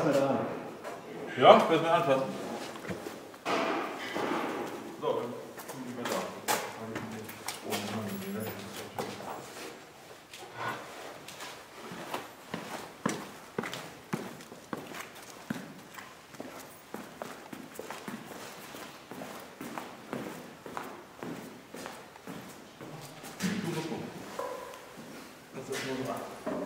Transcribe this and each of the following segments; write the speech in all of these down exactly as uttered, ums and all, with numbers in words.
fass mir da an. Ja, ich will es mir anfassen. So, dann kommen die mal da. Das ist Motorrad.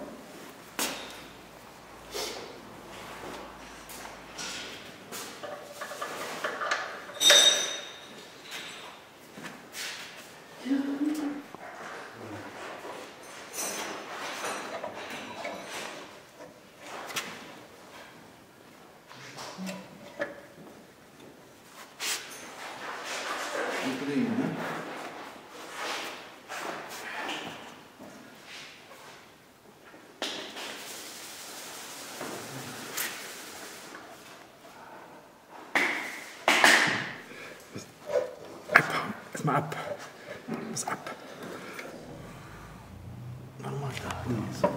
Mal ab. Was ab. Nochmal da.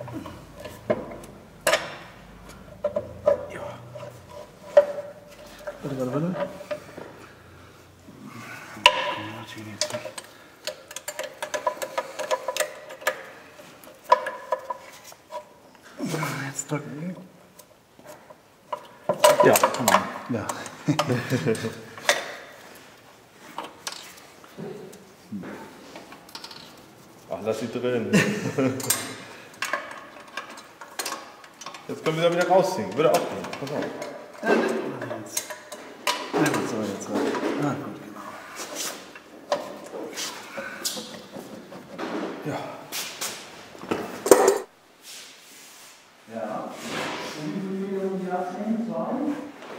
Ja. Warte, warte, warte. Jetzt drücken. Ja, kann man. Ja. Ach, lass sie drin. Jetzt können wir sie wieder rausziehen. Würde auch gehen. Pass auf. Ja, jetzt. Ja, jetzt so, jetzt so. Ah, gut, genau. Ja. Ja. Und wie viele Minuten die abnehmen? Zwei?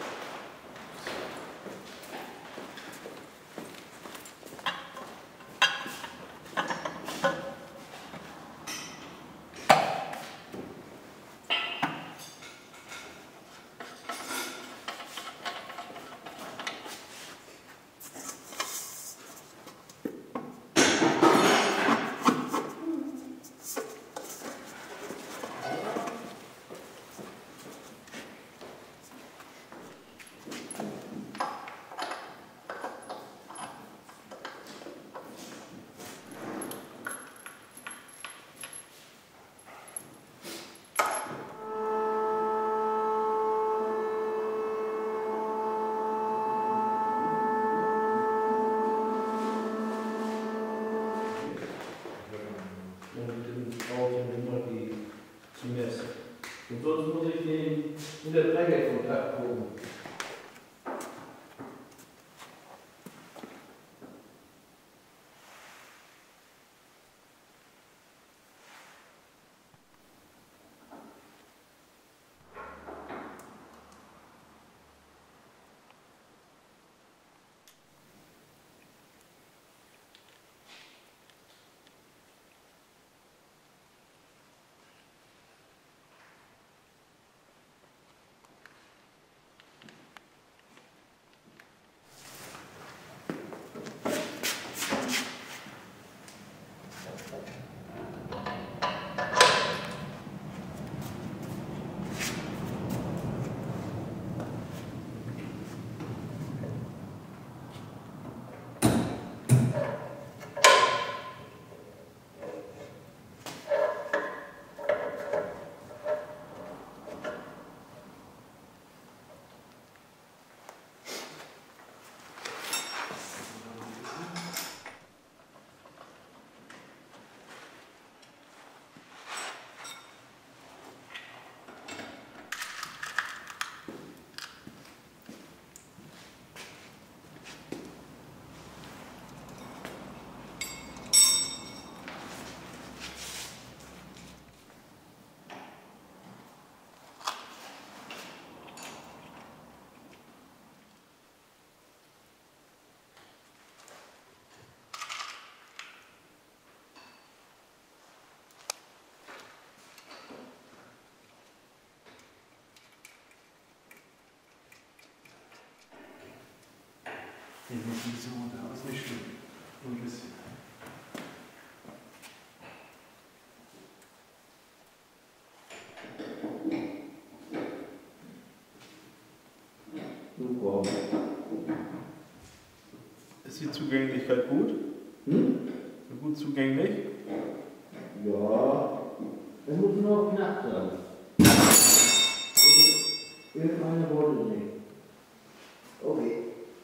Und sonst muss ich den in der Trägerkontakt gucken. Ich muss ein bisschen runter, aber ist nicht schlimm. Nur ein bisschen. Super. Ist die Zugänglichkeit gut? Hm? Gut zugänglich? Ja. Es muss nur knapp sein. Irgendeine wollte nicht. Okay.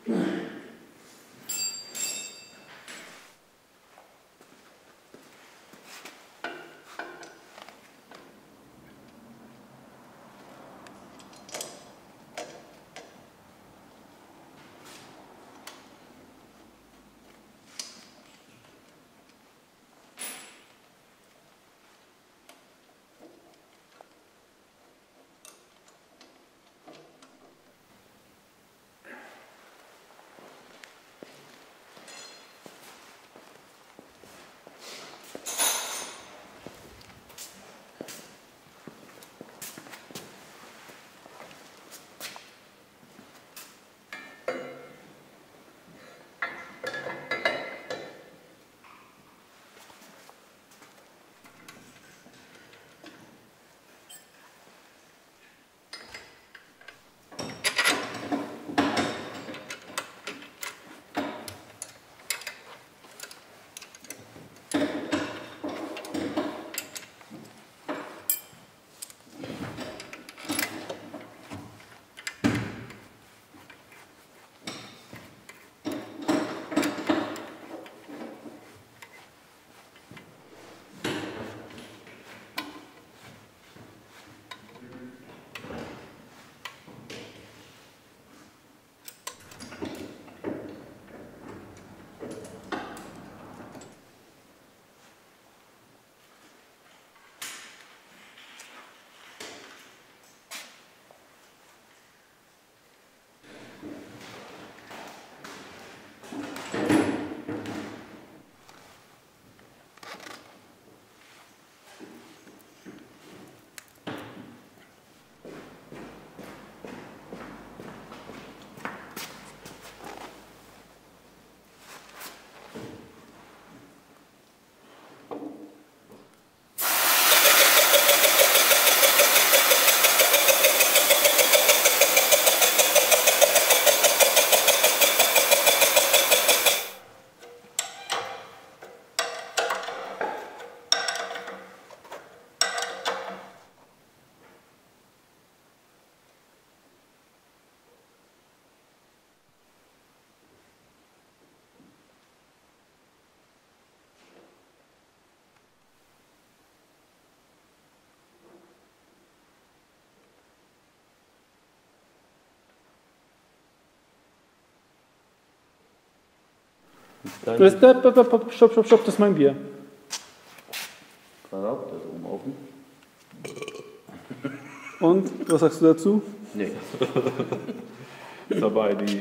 Das, stopp, stopp, stopp, stopp, das ist mein Bier. Pass auf, das ist oben offen. Und, was sagst du dazu? Nee. Ist dabei die